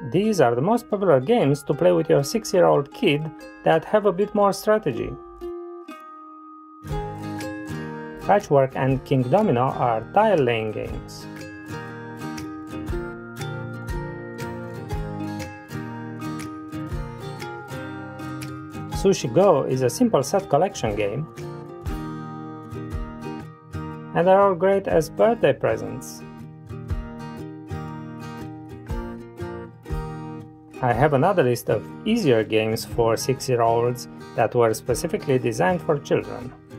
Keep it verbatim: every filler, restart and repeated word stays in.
These are the most popular games to play with your six-year-old kid that have a bit more strategy. Patchwork and Kingdomino are tile-laying games. Sushi Go is a simple set collection game, and are all great as birthday presents. I have another list of easier games for six-year-olds that were specifically designed for children.